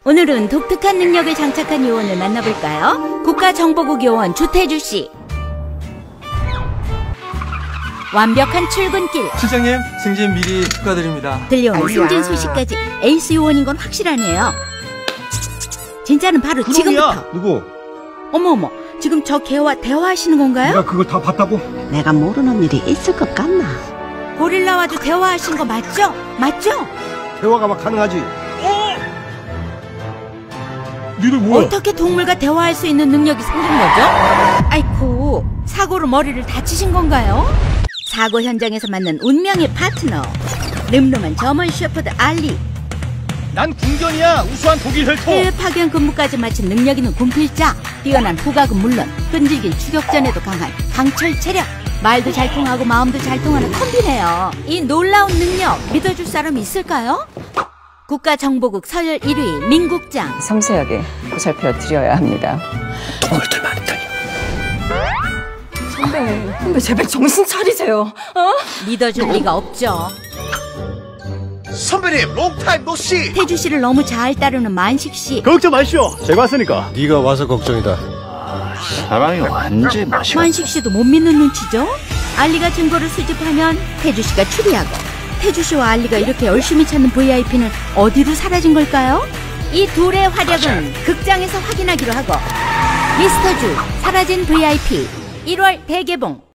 오늘은 독특한 능력을 장착한 요원을 만나볼까요? 국가정보국 요원 주태주 씨. 완벽한 출근길. 실장님, 승진 미리 축하드립니다. 들려오는 승진 소식까지 에이스 요원인 건 확실하네요. 진짜는 바로 지금부터. 누구? 어머어머, 지금 저 개와 대화하시는 건가요? 내가 그걸 다 봤다고? 내가 모르는 일이 있을 것 같나? 고릴라와도 대화하신 거 맞죠? 맞죠? 대화가 막 가능하지. 니들 뭐야? 어떻게 동물과 대화할 수 있는 능력이 생긴 거죠? 아이쿠, 사고로 머리를 다치신 건가요? 사고 현장에서 만난 운명의 파트너, 늠름한 저먼 셰퍼드 알리. 난 궁전이야. 우수한 독일 혈통. 해외 파견 근무까지 마친 능력 있는 군필자, 뛰어난 후각은 물론 끈질긴 추격전에도 강한 강철 체력, 말도 잘 통하고 마음도 잘 통하는 콤비네요. 이 놀라운 능력 믿어줄 사람 있을까요? 국가정보국 서열 1위 민국장. 섬세하게 보살펴 드려야 합니다. 동물들 많다니. 선배 제발 정신 차리세요. 믿어줄 리가 없죠. 선배님, 롱타임 노씨. 태주 씨를 너무 잘 따르는 만식 씨. 걱정 마시오. 제가 왔으니까. 네가 와서 걱정이다. 사랑이 언제 마셔? 만식 씨도 못 믿는 눈치죠? 알리가 증거를 수집하면 태주 씨가 추리하고, 태주 씨와 알리가 이렇게 열심히 찾는 VIP는 어디로 사라진 걸까요? 이 둘의 활약은 극장에서 확인하기로 하고, 미스터 주 사라진 VIP 1월 대개봉.